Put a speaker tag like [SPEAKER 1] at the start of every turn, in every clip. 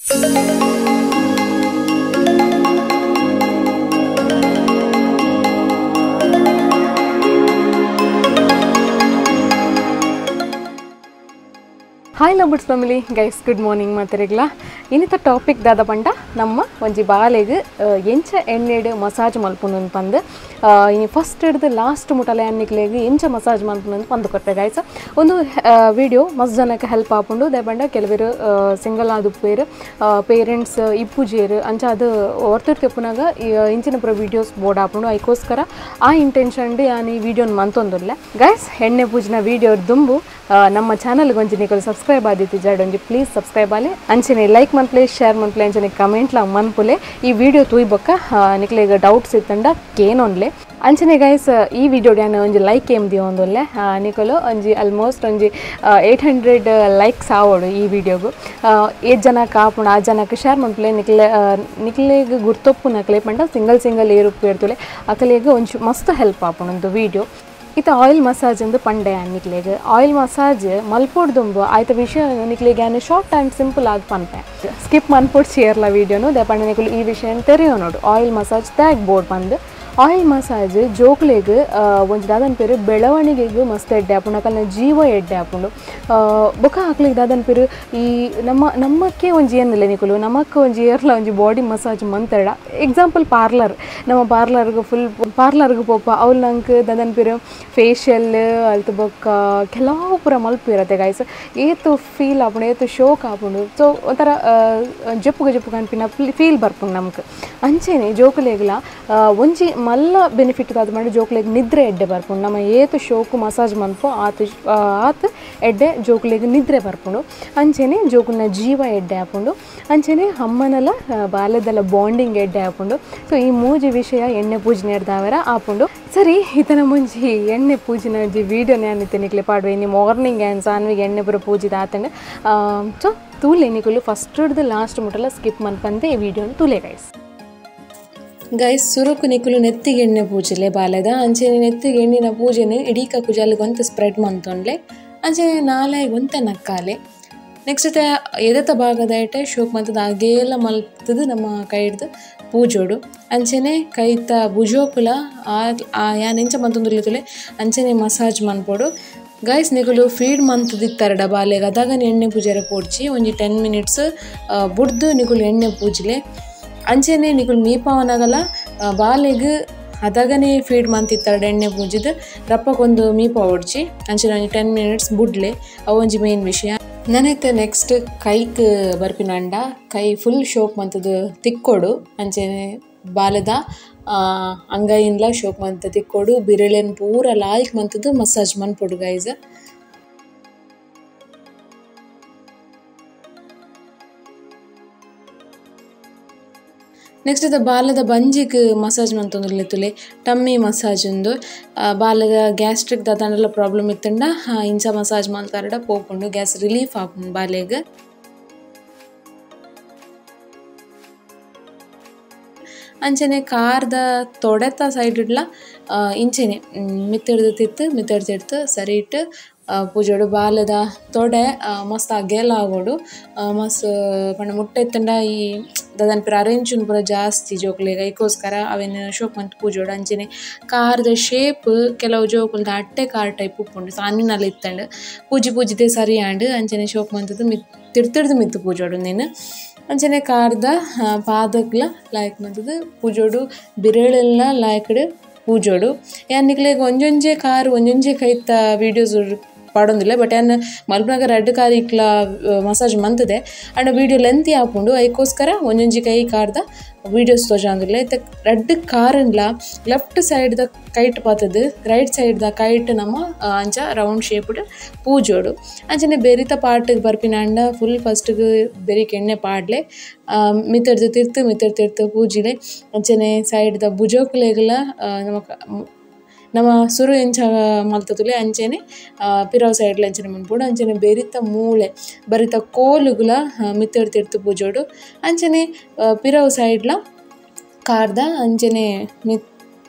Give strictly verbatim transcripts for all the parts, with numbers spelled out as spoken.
[SPEAKER 1] hi lovebirds family guys good morning ಮಾತಾರಿಗ್ಲ ಇನ್ನಿತ topic ದಾದ ಪಂಡ ನಮ್ಮ ಒಂಜಿ ಬಾಲೆಗ್ ಎಂಚ ಎಣ್ಣೆಡು ಮಸಾಜ್ ಮಲ್ಪುನು ಪಂದು ಇನ್ನು ಫಸ್ಟ್ ಹಿಡ್ದು ಲಾಸ್ಟ್ ಮುಟಲೆ ಅನ್ನಿಕ್ಲೆಗ್ ಎಂಚ ಮಸಾಜ್ ಮಲ್ಪುನು ಪಂದು ಕೊಟ್ಟೆ ಗೈಸ್ ಒಂದು ವಿಡಿಯೋ ಮಸ್ತ್ ಜನಕ್ಕೆ ಹೆಲ್ಪ್ ಆಪುಂಡು ದಾಯಪಂಡ ಕೆಲವರು ಸಿಂಗಲ್ ಆದುಪ್ಪೇರು ಪೇರೆಂಟ್ಸ್ ಇಪ್ಪುಜೇರು ಅಂಚ ಅದು ಹೊರ್ತಿರ್ ತೆಪ್ಪುನಾಗ ಇಂಚಿನ ಪುರ ವೀಡಿಯೋಸ್ ಬೋರ್ಡ್ ಆಪುಂಡು ಅದಕ್ಕೋಸ್ಕರ ಆ ಇಂಟೆನ್ಷನ್ ನಾನು ಈ ವಿಡಿಯೋನ ಮಂತೊಂದುಲ್ಲೆ ಗೈಸ್ ಎಣ್ಣೆ ಪೂಜನ ವಿಡಿಯೋ ದುಂಬು ನಮ್ಮ ಚಾನಲ್ಗೆ ಒಂಜಿ ನಿಕಲು ಸಬ್ಸ್ಕ್ರೈಬ್ ಆದಿತ್ತು ಜಾಡ್ ಒಂಜಿ ಪ್ಲೀಸ್ ಸಬ್ಸ್ಕ್ರೈಬ್ ಆಲಿ ಅಂಚನೆ ಲೈಕ್ ಮನ್ಪ್ಲೆ ಶೇರ್ ಮನ್ಪ್ಲೆ ಅಂಚನೆ ಕಮೆಂಟ್ಲ ಮನ್ಪುಲೆ ಈ ವಿಡಿಯೋ ತೂಯ್ಬೊಕ್ಕ ನಿಕ್ಲೆಗ್ ಡೌಟ್ಸ್ ಇತ್ತಂಡ ಕೇನೊನ್ಲೆ ಅಂಚನೆ ಗೈಸ್ ಈ ವಿಡಿಯೋ ಡ್ಯಾನ್ ಒಂಜಿ ಲೈಕ್ ಏಮ್ ದಿಯೊಂದುಲ್ಲೆ ನಿಕಲು ಒಂಜಿ ಆಲ್ಮೋಸ್ಟ್ ಒಂಜಿ ಏಟ್ ಹಂಡ್ರೆಡ್ ಲೈಕ್ಸ್ ಆವೋಡು ಈ ವಿಡಿಯೋಗು ಏಟ್ ಜನ ಕಾಪುಂಡು ಆ ಜನಕ್ಕೆ ಶೇರ್ ಮನ್ಪ್ಲೆ ನಿಕ್ಲೆ ನಿಕ್ಲೆಗ್ ಗುರ್ತೊಪ್ಪು ನಕ್ಲೆ ಪಂಡ ಸಿಂಗಲ್ ಸಿಂಗಲ್ ಏರುಪ್ಪು ಇರ್ತುಲೆ ಅಕಲೆಗ್ ಒಂಚು ಮಸ್ತ್ ಹೆಲ್ಪ್ ಆಪುಂಡು ಒಂದು ವಿಡಿಯೋ ಇದು ಆಯಿಲ್ ಮಸಾಜ್ ಅಂದು ಪಂಡೆ ನಿಕ್ಲೆಗ್ ಆಯಿಲ್ ಮಸಾಜ್ ಮಲ್ಪೋಡ್ ದುಂಬು ಆಯ್ತ ವಿಷಯ ನಿಕ್ಲೆಗ್ ಏನು ಶಾರ್ಟ್ ಆ್ಯಂಡ್ ಸಿಂಪಲ್ ಆಗಿ ಪನ್ಪೆ ಸ್ಕಿಪ್ ಮನ್ಪೋಡ್ ಚೇರ್ಲ ವಿಡಿಯೋನು ದಯಪಂಡ ನಿಕಲು ಈ ವಿಷಯ ತೆರೆಯೋ ನೋಡು ಆಯಿಲ್ ಮಸಾಜ್ ತ್ಯಾಗ್ ಬೋರ್ಡ್ ಬಂದು ಆಯಿಲ್ ಮಸಾಜ್ ಜೋಕ್ಲೆಗ್ ಒಂಜಿ ದಾದನ್ ಪೇರು ಬೆಳವಣಿಗೆಗೂ ಮಸ್ತ್ ಎಡ್ಡೆ ಆಪುಂಡು ಅಕಲ್ನ ಜೀವ ಎಡ್ಡೆ ಆಪುಂಡು ಬೊಕ ಹಾಕ್ಲಿಕ್ಕೆ ದಾದನ್ ಪೇರು ಈ ನಮ್ಮ ನಮ್ಮಕ್ಕೆ ಒಂಜಿ ಏನಿಲ್ಲ ನಿಕುಲು ನಮಕ್ಕೆ ಒಂಜಿ ಏರ್ಲ ಒಂಜಿ ಬಾಡಿ ಮಸಾಜ್ ಮಂತಡ ಎಕ್ಸಾಂಪಲ್ ಪಾರ್ಲರ್ ನಮ್ಮ ಪಾರ್ಲರ್ಗೆ ಫುಲ್ ಪಾರ್ಲರ್ಗೆ ಪೋಪ ಅವ್ಲು ನಂಗೆ ದಾದನ್ ಪೇರು ಫೇಶಿಯಲ್ ಅಲ್ತು ಬೊಕ್ಕ ಕೆಲವು ಪೂರ ಮಲ್ಪು ಇರತ್ತೆ ಗೈಸ್ ಏತು ಫೀಲ್ ಆಪುಂಡು ಏತು ಶೋಕ್ ಆಪುಂಡು ಸೊ ಒಂಥರ ಜಪ್ಪುಗ ಜಪ್ಪುಗ ಅನ್ಪಿನ ಫೀಲ್ ಬರ್ಪುಂಡು ನಮ್ಗೆ ಅಂಚೆನೆ ಜೋಕುಲೆಗ್ಲ ಒಂಜಿ ಮಲ್ಲ ಬೆನಿಫಿಟ್ ದಾದ ಮಾಡಿ ಜೋಕ್ಲೆಗ್ ನಿದ್ರೆ ಎಡ್ಡೆ ಬರ್ಪುಂಡು ನಮ್ಮ ಏತು ಶೋಕು ಮಸಾಜ್ ಮನ್ಪು ಆತು ಆತು ಎಡ್ಡೆ ಜೋಕ್ಲೆಗ್ ನಿದ್ರೆ ಬರ್ಪುಂಡು ಅಂಚೆನೆ ಜೋಕುಲ್ನ ಜೀವ ಎಡ್ಡೆ ಆಪುಂಡು ಅಂಚೆನೆ ಅಮ್ಮನೆಲ್ಲ ಬಾಲ್ಯದೆಲ್ಲ ಬಾಂಡಿಂಗ್ ಎಡ್ಡೆ ಆಪುಂಡು ಸೊ ಈ ಮೂಜಿ ವಿಷಯ ಎಣ್ಣೆ ಪೂಜೆ ಎಡ್ದಾವರ ಆಪುಂಡು ಸರಿ ಈತನ ಮುಂಜಿ ಎಣ್ಣೆ ಪೂಜಿನ ಒಂಜಿ ವೀಡಿಯೋನೇ ಅನ್ನಿತ್ತೆ ನಿಕ್ಲೆ ಪಾಡುವೆ ಇನ್ನು ಮಾರ್ನಿಂಗ್ ಆ್ಯಂಡ್ ಸಾನ್ವಿಗೆ ಎಣ್ಣೆ ಪೂರ ಪೂಜಿದ ಆತಂಡೆ ಸೊ ತೂಲೆ ನಿಕುಲು ಫಸ್ಟ್ ಹಿಡ್ದು ಲಾಸ್ಟ್ ಮುಟ್ಟಲ್ಲ ಸ್ಕಿಪ್ ಮನ್ಪಂದೆ ಈ ವಿಡಿಯೋನ ತೂಲೆ ಗೈಸ್ ಗೈಸ್ ಸುರಕು ನಿಕುಲು ನೆತ್ತಿಗೆ ಎಣ್ಣೆ ಪೂಜೆಲೆ ಬಾಲೆದ ಅಂಚೆನೆ ನೆತ್ತಿಗೆ ಎಣ್ಣಿನ ಪೂಜೆನು ಇಡೀ ಕಕ್ಕುಜಾಲಿಗೆ ಒಂತ ಸ್ಪ್ರೆಡ್ ಮಂತೊಂಡ್ಲೆ ಅಂಚೆನೆ ನಾಲೆಗೆ ಒಂತ ನಕ್ಕಾಲೆ ನೆಕ್ಸ್ಟ್ ಎದತ ಭಾಗದ ಐಟೆ ಶೋಕ್ ಮಂತದ ಹಾಗೆಲ್ಲ ಮಲ್ತದು ನಮ್ಮ ಕೈ ಹಿಡ್ದು ಪೂಜೋಡು ಅಂಚೆನೆ ಕೈತ ಭುಜೋಕುಲ ಆ ಯಾನ್ ಎಂಚ ಮಂತೊಂದುಲ್ಲೆ ಅಂಚೆನೆ ಮಸಾಜ್ ಮನ್ಪೋಡು ಗೈಸ್ ನಿಕುಲು ಫೀಡ್ ಮಂತದಿತ್ತಾರೆ ಡಬಾಲೆಗೆ ಅದಾಗ ಎಣ್ಣೆ ಪೂಜೆರೆ ಪೋಡ್ಚಿ ಒಂಜಿ ಟೆನ್ ಮಿನಿಟ್ಸ್ ಬುಡ್ದು ನಿಕುಲು ಎಣ್ಣೆ ಪೂಜೆಲೆ ಅಂಚೆನೆ ನಿಕುಲು ಮೀಪಾವನಾಗಲ್ಲ ಬಾಲೆಗ್ ಅದಾಗನೇ ಫೀಡ್ ಮಂತಿತ್ತಾರೆ ಎಣ್ಣೆ ಪೂಜಿದು ರಪ್ಪಕ್ಕೊಂದು ಮೀಪ ಓಡ್ಚಿ ಅಂಚೆನೆ ಒಂಜಿ ಟೆನ್ ಮಿನಿಟ್ಸ್ ಬುಡ್ಲೆ ಅವೊಂಜಿ ಮೇನ್ ವಿಷಯ ನನೈತೆ ನೆಕ್ಸ್ಟ್ ಕೈಕ್ ಬರ್ಪಿನಂಡ ಕೈ ಫುಲ್ ಶೋಕ್ ಮಂತದು ತಿಕ್ಕೊಡು ಅಂಚೆನೆ ಬಾಲೆದ ಅಂಗೈನ್ಲ ಶೋಕ್ ಮಂತ ತಿಕ್ಕೊಡು ಬಿರಳೆನ್ ಪೂರ ಲಾಯ್ಕ್ ಮಂತದು ಮಸಾಜ್ ಮನ್ಪೊಡು ಗೈಸ್ ನೆಕ್ಸ್ಟ್ ಬಾಲದ ಬಂಜಿಗೆ ಮಸಾಜ್ ಮಂತೊಂದುಲ್ಲೆತ್ತುಲೆ ಟಮ್ಮಿ ಮಸಾಜ್ ಉಂದು ಬಾಲದ ಗ್ಯಾಸ್ಟ್ರಿಕ್ ದಾದನೆಲ್ಲ ಪ್ರಾಬ್ಲಮ್ ಇತ್ತಂಡ ಇಂಚ ಮಸಾಜ್ ಮಲ್ತಾರಡ ಪೋಪುಂಡು ಗ್ಯಾಸ್ ರಿಲೀಫ್ ಆಪುಂಡು ಬಾಲೆಗ್ ಅಂಚೆನೆ ಕಾರ್ದ ತೊಡೆತ ಸೈಡ್ ಇಡ್ಲ ಇಂಚೆನೆ ಮಿತ್ತಿಡ್ದು ತಿತ್ತು ಮಿತ್ತಿಡ್ದು ತಿಡ್ತು ಸರಿ ಇಟ್ಟು ಪೂಜೋಡು ಬಾಲದ ತೊಡೆ ಮಸ್ತ್ ಅಗೆಲ್ಲ ಆಗೋಡು ಮಸ್ತ್ ಪಂಡ ಮುಟ್ಟೆ ಇತ್ತಂಡ ಈ ದಾದನ್ ಪುರ ಅರೇಂಜ್ ಪೂರ ಜಾಸ್ತಿ ಜೋಕ್ಲೆಗ್ ಅದಕ್ಕೋಸ್ಕರ ಅವೇನು ಶೋಕ್ ಮಂತ್ ಪೂಜೋಡು ಅಂಚೆನೆ ಕಾರ್ದ ಶೇಪ್ ಕೆಲವು ಜೋಕುಲ್ದ ಅಟ್ಟೆ ಕಾರ್ ಟೈಪ್ ಉಪ್ಪುಂಡು ಸಾನಿನಲ್ಲಿ ಇತ್ತಂಡು ಪೂಜಿ ಪೂಜಿದೆ ಸರಿ ಆಂಡ್ ಅಂಚೆನೆ ಶೋಕ್ ಮಂತದ್ದು ಮಿತ್ ತಿರ್ತಿಡ್ದು ಮಿತ್ತು ಪೂಜೋಡು ನೀನು ಅಂಚನೆ ಕಾರ್ದ ಪಾದಕ್ಲ ಲಾಯ್ಕ್ ಮಂತದ್ದು ಪೂಜೋಡು ಬಿರಳೆಲ್ಲ ಲಾಯ್ಕಡು ಪೂಜೋಡು ಯಾನ್ ನಿಕ್ಲೆಗ್ ಒಂಜೊಂಜೆ ಕಾರ್ ಒಂಜೊಂಜೆ ಕೈತ ವೀಡಿಯೋಸ್ ಪಾಡೊಂದಿಲ್ಲ ಬಟ್ ಯಾನ್ ಮಲ್ಪನಾಗ ರೆಡ್ ಕಾರ್ ಇಕ್ಲ ಮಸಾಜ್ ಮಂತದೆ ಅಂಡ್ ವಿಡಿಯೋ ಲೆಂತಿ ಆಪುಂಡು ಅದಕ್ಕೋಸ್ಕರ ಒಂಜೊಂಜಿ ಕೈ ಕಾರ್ದ ವೀಡಿಯೋಸ್ ತೋಜಾಂದಿಲ್ಲ ಇತ್ತ ರೆಡ್ ಕಾರನ್ಲ ಲೆಫ್ಟ್ ಸೈಡ್ದ ಕೈಟ್ ಪಾತದು ರೈಟ್ ಸೈಡ್ದ ಕೈಟ್ ನಮ್ಮ ಅಂಚ ರೌಂಡ್ ಶೇಪ್ಡ್ ಪೂಜೋಡು ಅಂಚನೆ ಬೆರಿತ ಪಾರ್ಟಿಗೆ ಬರ್ಪಿನಂಡ ಫುಲ್ ಫಸ್ಟ್ಗೆ ಬೆರಿಕೆ ಎಣ್ಣೆ ಪಾಡ್ಲೆ ಮಿತ್ತಡ್ದು ತಿರ್ತು ಮಿತ್ತಡ್ ತಿರ್ತು ಪೂಜಿಲೆ ಅಂಚನೆ ಸೈಡ್ದ ಭುಜೋಕ್ಲೆಗಲ ನಮ್ಮ ನಮ್ಮ ಸುರು ಎಂಚ ಮಲ್ತತುಲೆ ಅಂಚೆನೆ ಪಿರವ್ ಸೈಡ್ಲ ಅಂಚನೆ ಮನ್ಪೋಡು ಅಂಚನೆ ಬೆರಿತ ಮೂಳೆ ಬರಿತ ಕೋಲುಗುಲ ಮಿತ್ತಡ್ ತಿರ್ತು ಪೂಜೋಡು ಅಂಚನೆ ಪಿರವ್ ಸೈಡ್ಲ ಕಾರ್ದ ಅಂಚನೆ ಮಿತ್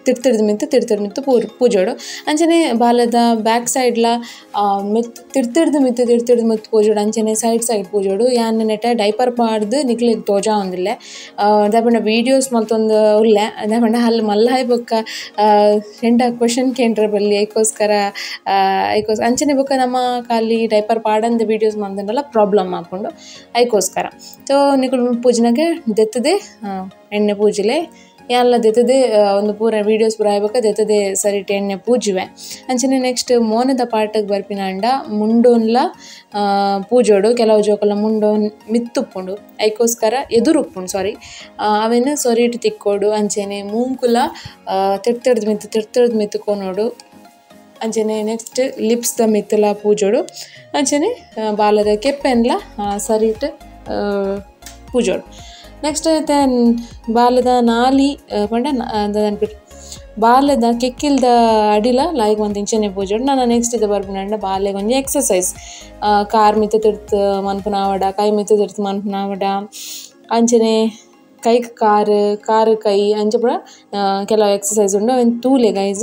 [SPEAKER 1] ತಿರ್ತಿಡ್ದು ಮಿತ್ತು ತಿರ್ತಿಡ್ದು ಮಿತ್ತು ಪೂ ಪೂಜೋಡು ಅಂಚನೆ ಬಾಲದ ಬ್ಯಾಕ್ ಸೈಡ್ಲ ಮಿತ್ ತಿರ್ತಿಡ್ದು ಮಿತ್ತು ತಿರ್ತಿಡ್ದು ಮಿತ್ತು ಪೂಜೋಡು ಅಂಚನೆ ಸೈಡ್ ಸೈಡ್ ಪೂಜೋಡು ಯಾನ್ ನೆಟ ಡೈಪರ್ ಪಾಡ್ದು ನಿಕ್ಲಿಗೆ ತೋಜಾ ಒಂದಿಲ್ಲೆ ದಾಪಂಡ ವೀಡಿಯೋಸ್ ಮತ್ತೊಂದು ಉಲ್ಲೆ ದಾಪಂಡ ಅಲ್ಲಿ ಮಲ್ಲ ಹಾಯ್ ಬೊಕ್ಕ ಎಂಟ ಕ್ವಶನ್ ಕೇಂದ್ರ ಬಲ್ಲಿ ಐಕೋಸ್ಕರ ಐಕೋಸ್ ಅಂಚನೆ ಬೊಕ್ಕ ನಮ್ಮ ಖಾಲಿ ಡೈಪರ್ ಪಾಡಂದು ವೀಡಿಯೋಸ್ ಮಂದಲ್ಲ ಪ್ರಾಬ್ಲಮ್ ಹಾಕೊಂಡು ಐಕೋಸ್ಕರ ಸೊ ನಿಕುಲು ಪೂಜೆನಾಗೆ ದೆತ್ತದೆ ಎಣ್ಣೆ ಪೂಜೆಲೆ ಎಲ್ಲ ದೆತ್ತದೆ ಒಂದು ಪೂರ ವೀಡಿಯೋಸ್ ಪೂರ ಆಯ್ಬೇಕ ದೆತ್ತದೆ ಸರಿಟ್ ಎಣ್ಣೆ ಪೂಜುವೆ ಅಂಚನೆ ನೆಕ್ಸ್ಟ್ ಮೋನದ ಪಾಠಕ್ಕೆ ಬರ್ಪಿನಂಡ ಮುಂಡೋನ್ಲ ಪೂಜೋಡು ಕೆಲವು ಜೋಕುಲ ಮುಂಡೋನ್ ಮಿತ್ತುಪ್ಪುಂಡು ಐಕೋಸ್ಕರ ಎದುರುಪ್ಪುಂಡು ಸಾರಿ ಅವೇನು ಸೊರಿಟ್ ತಿಕ್ಕೋಡು ಅಂಚನೆ ಮೂಂಕುಲ ತಿರ್ತಿಡ್ದು ಮಿತ್ತು ತಿರ್ತಿಡ್ದು ಮಿತ್ತುಕೊನೋಡು ಅಂಚನೆ ನೆಕ್ಸ್ಟ್ ಲಿಪ್ಸ್ ದ ಮಿತ್ತಲ ಪೂಜೋಡು ಅಂಚನೆ ಬಾಲದ ಕೆಪ್ಪೆನ್ಲ ಸರಿಟ್ ಪೂಜೋಡು ನೆಕ್ಸ್ಟ್ ಐತೆ ಬಾಲದ ನಾಲಿ ಪಂಡ ಅನ್ಬಿಟ್ಟು ಬಾಲದ ಕೆಕ್ಕಿಲ್ದ ಅಡಿಲ ಲಾಯ್ಗೆ ಒಂದು ಇಂಚನೆ ಪೂಜೋಡು ನಾನು ನೆಕ್ಸ್ಟ್ ಇದು ಬರ್ಬಿನಂಡ ಬಾಲೆಗೆ ಒಂದು ಎಕ್ಸಸೈಸ್ ಕಾರ್ ಮಿತ್ತು ತಿರ್ತು ಮನ್ಪುನಾವಡ ಕೈ ಮಿತ್ತು ತಿರ್ತು ಮನ್ಪುನಾವಡ ಅಂಚನೆ ಕೈ ಕಾರ್ ಕಾರ್ ಕೈ ಅಂಚೆ ಪೂರ ಕೆಲವು ಎಕ್ಸಸೈಸ್ ಉಂಡು ಅವೇನು ತೂಲೆ ಗೈಸ್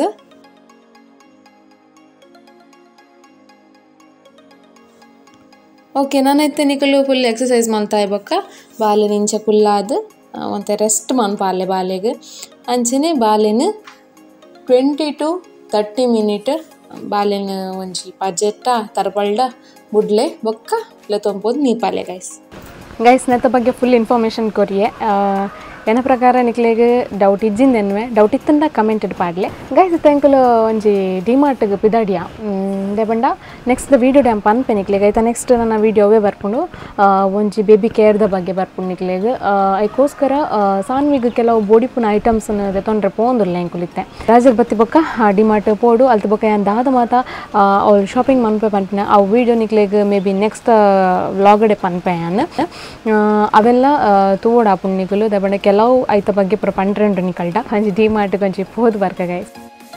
[SPEAKER 1] ಓಕೆ ನಾನೈತೆ ನಿಕಲು ಫುಲ್ ಎಕ್ಸಸೈಸ್ ಮಾಡ್ತಾ ಇಬ್ಬಕ್ಕ ಬಾಲೆ ನಿಂಚ ಕುಲ್ಲಾದ ಒಂತೆ ರೆಸ್ಟ್ ಮನ್ಪಾಲೆ ಬಾಲೆಗೆ ಅಂಚನೆ ಬಾಲೆನ ಟ್ವೆಂಟಿ ಟು ತರ್ಟಿ ಮಿನಿಟ್ ಬಾಲೆನ ಒಂಜಿ ಪಜೆಟ್ಟ ತರಪಳ್ಳ ಬುಡ್ಲೆ ಬೊಕ್ಕ ಇಲ್ಲ ತೊಂಬೋದು ನೀಪಾಲೆ ಗೈಸ್ ಗೈಸ್ ನೆತ್ತ ಬಗ್ಗೆ ಫುಲ್ ಇನ್ಫಾರ್ಮೇಷನ್ ಕೊರಿಯೆ ಏನ ಪ್ರಕಾರ ನಿಕ್ಲೆಗೆ ಡೌಟ್ ಇಜ್ಜಿಂದೆನ್ವೆ ಡೌಟ್ ಇತ್ತಂದ ಕಮೆಂಟ್ ಪಾಡ್ಲೆ ಗೈಸ್ ತೆಂಕಲು ಒಂಜಿ ಡಿಮಾರ್ಟ್ಗೆ ಪಿದಾಡಿಯ ದೇಬಂಡ ನೆಕ್ಸ್ಟ್ ವೀಡಿಯೋ ಡ್ಯಾಮ್ ಪನ್ಪೆ ನಿಕ್ಲೆಗೆ ಆಯ್ತಾ ನೆಕ್ಸ್ಟ್ ನನ್ನ ವೀಡಿಯೋವೇ ಬರ್ಪುಂಡು ಒಂಜಿ ಬೇಬಿ ಕೇರ್ದ ಬಗ್ಗೆ ಬರ್ಪುಂಡು ನಿಕ್ಲೆಗೆ ಅದಕ್ಕೋಸ್ಕರ ಸಾನ್ವಿಗೆ ಕೆಲವು ಬೋಡಿಪುನ ಐಟಮ್ಸನ್ನು ತೊಂದರೆ ಪೋಂದಿಲ್ಲ ಎಂಕುಲಿತ್ತೆ ರಾಜರ್ ಬತ್ತಿ ಬೊಕ್ಕ ಡಿಮಾರ್ಟ್ ಪೋಡು ಅಲ್ತ ಬೊಕ್ಕ ಏನು ದಾದ ಮಾತ ಅವ್ರು ಶಾಪಿಂಗ್ ಮನ್ಪೆ ಪನ್ಪಿನ ಆ ವೀಡಿಯೋ ನಿಕ್ಲೆಗೆ ಮೇ ಬಿ ನೆಕ್ಸ್ಟ್ ವ್ಲಾಗಡೆ ಪನ್ಪೆ ಅನ್ನ ಅವೆಲ್ಲ ತೋಡ ಪುಣ್ಯಗಳು ದೇಬಂಡ ಕೆಲವು ಐತ ಬಗ್ಗೆ ಪುರ ಪಂಡ್ರೆಂಡು ನಿಕಲ್ಡ ಒಂಜಿ ಡಿಮಾರ್ಟ್ ಒಂಜಿ ಪೋದು ಬರ್ಕ ಗೈಸ್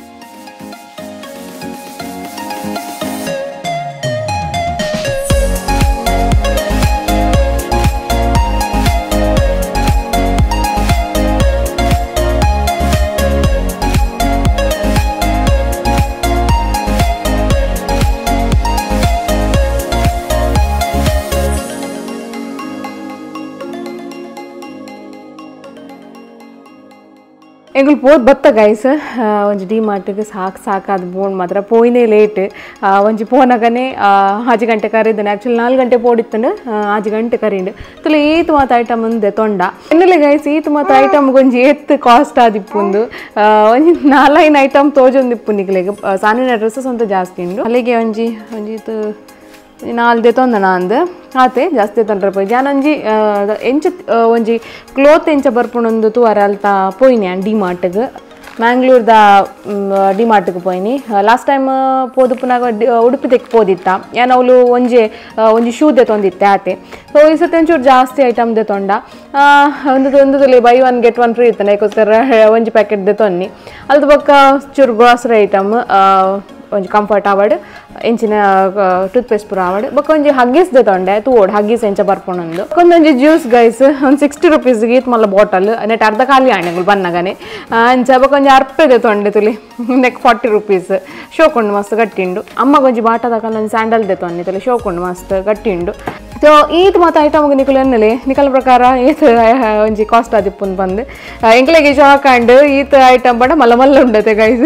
[SPEAKER 1] ಎಂಗಳು ಪೋದು ಬತ್ತ ಗೈಸ್ ಒಂಜಿ ಡಿಮಾರ್ಟ್ಗೆ ಸಾಕು ಸಾಕಾದ ಬೋನ್ ಮಾತ್ರ ಪೋಯಿನೇ ಲೇಟ್ ಒಂಜಿ ಪೋನಾಗನೇ ಆಜು ಗಂಟೆ ಕರೀದನೆ ಆ್ಯಕ್ಚುಲಿ ನಾಲ್ಕು ಗಂಟೆ ಪೋಡಿತ್ತಂಡು ಆಜು ಗಂಟೆ ಕರೀಂಡು ತುಲ ಈತು ಮಾತು ಐಟಮ್ ಮುಂದೆ ತೊಂಡ ಎನ್ನಲೆ ಗೈಸ್ ಈತು ಮಾತು ಐಟಮ್ಗೆ ಒಂಜಿ ಎತ್ತು ಕಾಸ್ಟ್ ಆದಿಪ್ಪುಂದು ಒಂಜಿ ನಾಲ್ಕೈದು ಐಟಮ್ ತೋಜೊಂದಿಪ್ಪು ನಿಕ್ಲೆಗೆ ಸಾನಿನ ಡ್ರೆಸ್ಸಸ್ ಅಂತ ಜಾಸ್ತಿ ಉಂಡು ಅಲ್ಲಿಗೆ ಒಂಜಿ ಒಂಜಿತ್ತು ನಾಲ್ದೆ ತೊಂದ ನಾಂದು ಆತೆ ಜಾಸ್ತಿ ತೊಂದ್ರೆ ಪೋಯ್ ಜಾನೊಂಜಿ ಎಂಚ ಒಂಜಿ ಕ್ಲೋತ್ ಎಂಚ ಬರ್ಪುಣೊಂದು ತೂವರ ಅಲ್ತ ಪೋಯ್ನಿ ಆನ್ ಡಿಮಾರ್ಟ್ಗೆ ಮ್ಯಾಂಗ್ಳೂರ್ದ ಡಿಮಾರ್ಟ್ಗೆ ಪೋಯ್ನಿ ಲಾಸ್ಟ್ ಟೈಮ್ ಪೋದು ಪುನಾಗ ಉಡುಪಿ ತೆಕ್ ಪೋದಿತ್ತ ಏನು ಅವಳು ಒಂಜಿ ಒಂಜಿ ಶೂದೆ ತೊಂದಿತ್ತೆ ಆತೆ ಸೊ ಈ ಸತಿ ಒಂಚೂರು ಜಾಸ್ತಿ ಐಟಮ್ ದೆ ತೊಂಡ ಒಂದು ಒಂದು buy one get one free ಇರ್ತಾನೆ ಯಾಕೋಸ್ಕರ ಒಂಜಿ ಪ್ಯಾಕೆಟ್ ದೆ ತೊನ್ನಿ ಅಲ್ದ ಪಕ್ಕ ಚೂರು ಗ್ರಾಸರಿ ಐಟಮ್ ಒಂಜಿ ಕಂಫರ್ಟ್ ಆವಡ್ ಎಂಚಿನ ಟೂತ್ ಪೇಸ್ಟ್ ಪೂರ ಆವಡ್ ಬೊಕ್ಕ ಒಂಜಿ ಹಗ್ಗೀಸ್ ದೆ ತೊಂಡೆ ತೂವೋಡು ಹಗ್ಗೀಸ್ ಎಂಚ ಬರ್ಪುಣೊಂದು ಒಂದೊಂಜಿ ಜ್ಯೂಸ್ ಗೈಸ್ ಒಂದು ಸಿಕ್ಸ್ಟಿ ರುಪೀಸ್ಗೆ ಈತ್ ಮಲ್ಲ ಬಾಟಲ್ ನೆಟ್ ಅರ್ಧ ಖಾಲಿ ಆಣೆಗಳು ಬನ್ನಗನೆ ಅಂಚ ಬೊಕ್ಕ ಒಂಜಿ ಅರ್ಪೆ ದೆ ತೊಂಡೆ ತುಲಿ ನೆಕ್ ಫಾರ್ಟಿ ರುಪೀಸ್ ಶೋಕೊಂಡು ಮಸ್ತ್ ಗಟ್ಟಿಂಡು ಅಮ್ಮಗ ಒಂಜಿ ಬಾಟ ತಗೊಂಡು ಒಂದು ಸ್ಯಾಂಡಲ್ ದೆ ತೊನ್ನಿ ತುಲಿ ಶೋಕೊಂಡು ಮಸ್ತ್ ಗಟ್ಟಿಂಡು ಸೊ ಈತ್ ಮತ್ತು ಐಟಮ್ಗೆ ನಿಕಲು ಎನ್ನಲೆ ನಿಕಲ ಪ್ರಕಾರ ಈತ್ ಒಂಜಿ ಕಾಸ್ಟ್ ಆದಿಪ್ಪುಂದು ಬಂದು ಎಂಕ್ಲೆಗೆ ಶಾಕ್ ಆಂಡ್ ಈತ್ ಐಟಮ್ ಬಡ ಮಲ್ಲ ಮಲ್ಲ ಉಂಡತೆ ಗೈಸ್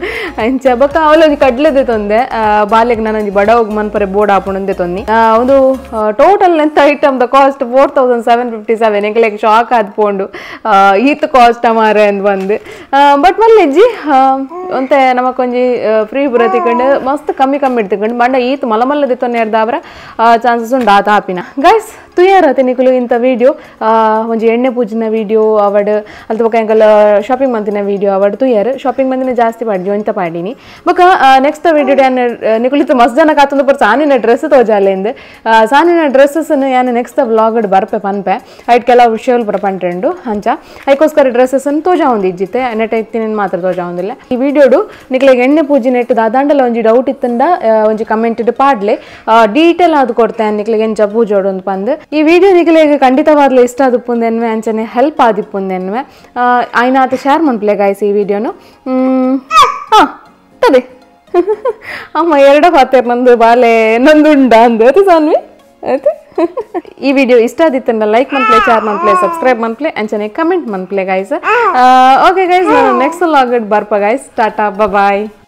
[SPEAKER 1] ಅಂಚ ಬೊಕ್ಕ ಅವಲೊಂಜಿ ಕಡ್ಲೆದೆ ತೊಂದೆ ಬಾಲೆಗೆ ನಾನು ಒಂಜಿ ಬಡ ಹೋಗಿ ಮನ್ಪರೆ ಬೋರ್ಡ್ ಹಾಪುಣಂದೆ ತೊನ್ನಿ ಒಂದು ಟೋಟಲ್ ಎಂತ ಐಟಮ್ ದ cost four thousand seven fifty seven ಎಂಕ್ಲೆಗೆ ಶಾಕ್ ಆದ್ಪೋಂಡು ಈತ್ ಕಾಸ್ಟ್ ಮಾರೆ ಅಂದ್ ಬಂದು ಬಟ್ ಮಲ್ಲೆಜ್ಜಿ ಒಂತೆ ನಮಕೊಂಜಿ ಫ್ರೀ ಬುರ ತಿಕೊಂಡು ಮಸ್ತ್ ಕಮ್ಮಿ ಕಮ್ಮಿ ಇಡ್ತಿಕೊಂಡು ಬಂಡ ಈತ್ ಮಲ್ಲ ಮಲ್ಲದೆ ತೊನ್ನೆ ಅರ್ದಾವ್ರ ಚಾನ್ಸಸ್ ಉಂಡು ಆತ ಹಾಪಿನ ಗೈಸ್ ತುಯಾರತೆ ನಿಕಲು ಇಂಥ ವೀಡಿಯೋ ಒಂಜಿ ಎಣ್ಣೆ ಪೂಜಿನ ವೀಡಿಯೋ ಅವಡ್ ಅಲ್ತ ಬೊಕ ಎಂಕಲ್ ಶಾಪಿಂಗ್ ಮಂತಿನ ವೀಡಿಯೋ ಅವಡ್ ತುಯಾರು ಶಾಪಿಂಗ್ ಮಂತಿನ ಜಾಸ್ತಿ ಪಾಡ್ಜಿ ಒಂತ ಪಾಡಿನಿ ಬೊಕ ನೆಕ್ಸ್ಟ್ ವೀಡಿಯೋ ಡ್ಯಾನ್ ನಿಕುಲಿತ್ತು ಮಸ್ತ್ ಜನ ಕಾತೊಂದು ಪರ್ ಸಾನಿನ ಡ್ರೆಸ್ ತೋಜಾಲೆಂದು ಸಾನಿನ ಡ್ರೆಸ್ಸಸ್ನು ಯಾನು ನೆಕ್ಸ್ಟ್ ವ್ಲಾಗಡ್ ಬರ್ಪೆ ಪನ್ಪೆ ಐಟ್ ಕೆಲವು ವಿಷಯಗಳು ಪುರ ಪಂಟ್ರೆಂಡು ಅಂಚ ಅದಕ್ಕೋಸ್ಕರ ಡ್ರೆಸ್ಸಸ್ನು ತೋಜಾ ಒಂದು ಇಜ್ಜಿತ್ತೆ ನೆಟ್ ಐತಿನ ಮಾತ್ರ ತೋಜಾ ಒಂದಿಲ್ಲ ಈ ವಿಡಿಯೋಡು ನಿಕ್ಲೆಗೆ ಎಣ್ಣೆ ಪೂಜೆ ನೆಟ್ಟು ದಾದಾಂಡಲ ಒಂಜಿ ಡೌಟ್ ಇತ್ತಂದ ಒಂಜಿ ಕಮೆಂಟ್ ಪಾಡ್ಲೆ ಡೀಟೇಲ್ ಆದ್ ಕೊಡ್ತೆ ನಿಕ್ಲೆಗೆ ಎಂಚ ಪೂಜೋಡು ಅಂತ ಬಂದು ಈ ವಿಡಿಯೋ ನಿಗಲೆಗ್ ಖಂಡಿತವಾಗ್ಲೂ ಇಷ್ಟ ಆದಿಪ್ಪುಂದೆನ್ವೆ ಅಂಚನೆ ಹೆಲ್ಪ್ ಆದಿಪ್ಪುಂದೆನ್ವೆ ಆಯ್ನ ಆತ ಶೇರ್ ಮನ್ಪ್ಲೆ ಗಾಯ್ಸ್ ಈ ವಿಡಿಯೋನು ಹಾಂ ತದೆ ಅಮ್ಮ ಎರಡ ಪಾತ್ರೆ ನಂದು ಬಾಲೆ ನಂದು ಉಂಡ ಅಂದು ಅದು ಸಾನ್ವಿ ಆಯ್ತು ಈ ವಿಡಿಯೋ ಇಷ್ಟ ಆದಿತ್ತಂದ್ರೆ ಲೈಕ್ ಮನ್ಪ್ಲೆ ಶೇರ್ ಮನ್ಪ್ಲೆ ಸಬ್ಸ್ಕ್ರೈಬ್ ಮನ್ಪ್ಲೆ ಅಂಚನೆ ಕಮೆಂಟ್ ಮನ್ಪ್ಲೆ ಗೈಸ್ ಓಕೆ ಗೈಸ್ ನೆಕ್ಸ್ಟ್ ಲಾಗ್ ಬರ್ಪ ಗೈಸ್ ಟಾಟಾ ಬಾಯ್